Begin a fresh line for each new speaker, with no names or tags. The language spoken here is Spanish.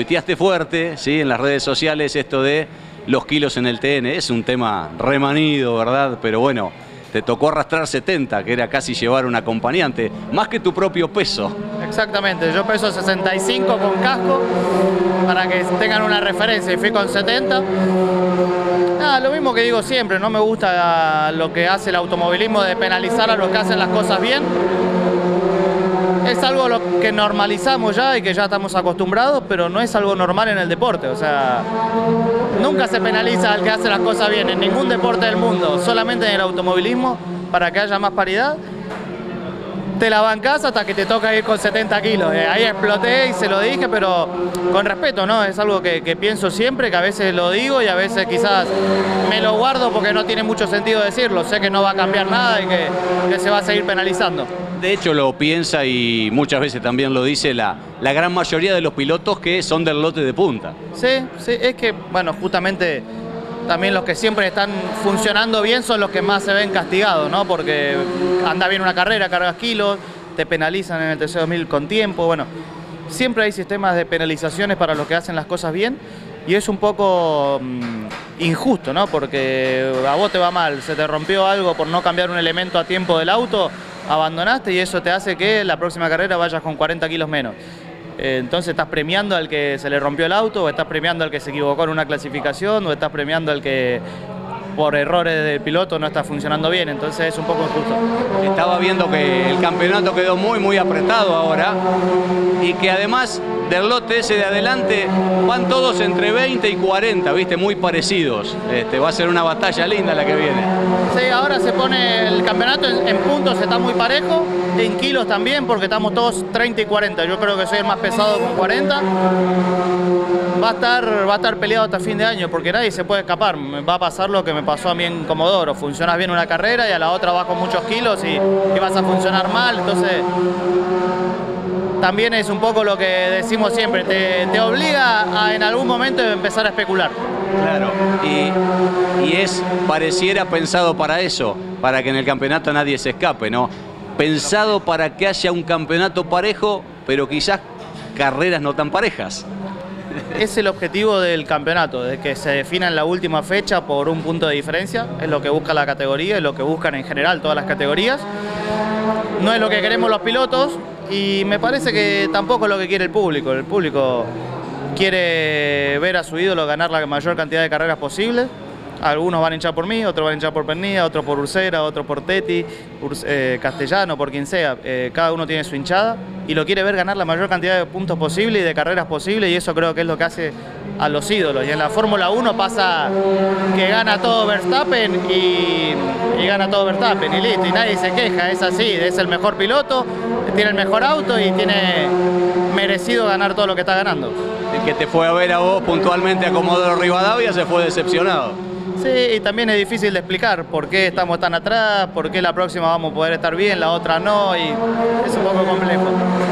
tuiteaste fuerte, ¿sí?, en las redes sociales esto de los kilos en el TN. Es un tema remanido, ¿verdad? Pero bueno, te tocó arrastrar 70, que era casi llevar un acompañante, más que tu propio peso.
Exactamente, yo peso 65 con casco, para que tengan una referencia, y fui con 70. Lo mismo que digo siempre, no me gusta lo que hace el automovilismo de penalizar a los que hacen las cosas bien. Es algo lo que normalizamos ya y que ya estamos acostumbrados, pero no es algo normal en el deporte. O sea, nunca se penaliza al que hace las cosas bien en ningún deporte del mundo, solamente en el automovilismo, para que haya más paridad. Te la bancás hasta que te toca ir con 70 kilos. Ahí exploté y se lo dije, pero con respeto, ¿no? Es algo que pienso siempre, que a veces lo digo y a veces quizás me lo guardo porque no tiene mucho sentido decirlo. Sé que no va a cambiar nada y que se va a seguir penalizando.
De hecho lo piensa y muchas veces también lo dice la gran mayoría de los pilotos que son del lote de punta.
Sí, es que, bueno, justamente también los que siempre están funcionando bien son los que más se ven castigados, ¿no? Porque anda bien una carrera, cargas kilos, te penalizan en el TC2000 con tiempo. Bueno, siempre hay sistemas de penalizaciones para los que hacen las cosas bien y es un poco injusto, ¿no? Porque a vos te va mal, se te rompió algo por no cambiar un elemento a tiempo del auto, abandonaste y eso te hace que la próxima carrera vayas con 40 kilos menos. Entonces estás premiando al que se le rompió el auto, o estás premiando al que se equivocó en una clasificación, o estás premiando al que por errores del piloto no está funcionando bien. Entonces es un poco injusto.
Estaba viendo que el campeonato quedó muy apretado ahora y que además del lote ese de adelante van todos entre 20 y 40, ¿viste? Muy parecidos. Va a ser una batalla linda la que viene.
Sí, ahora se pone el campeonato en puntos, está muy parejo, en kilos también, porque estamos todos 30 y 40. Yo creo que soy el más pesado con 40. Va a estar peleado hasta fin de año, porque nadie se puede escapar. Me va a pasar lo que me pasó a mí en Comodoro. Funcionas bien una carrera y a la otra vas con muchos kilos y vas a funcionar mal. Entonces, también es un poco lo que decimos siempre, te obliga a en algún momento empezar a especular.
Claro, y pareciera pensado para eso, para que en el campeonato nadie se escape, ¿no? Pensado para que haya un campeonato parejo, pero quizás carreras no tan parejas.
Es el objetivo del campeonato, de que se defina en la última fecha por un punto de diferencia. Es lo que busca la categoría, es lo que buscan en general todas las categorías. No es lo que queremos los pilotos y me parece que tampoco es lo que quiere el público. El público quiere ver a su ídolo ganar la mayor cantidad de carreras posible. Algunos van a hinchar por mí, otros van a hinchar por Pernilla, otros por Ursera, otros por Tetti, Castellano, por quien sea. Cada uno tiene su hinchada y lo quiere ver ganar la mayor cantidad de puntos posible y de carreras posible, y eso creo que es lo que hace a los ídolos. Y en la Fórmula 1 pasa que gana todo Verstappen y gana todo Verstappen y listo, y nadie se queja, es así, es el mejor piloto, tiene el mejor auto y tiene merecido ganar todo lo que está ganando.
El que te fue a ver a vos puntualmente a Comodoro Rivadavia se fue decepcionado.
Sí, y también es difícil de explicar por qué estamos tan atrás, por qué la próxima vamos a poder estar bien, la otra no, y es un poco complejo.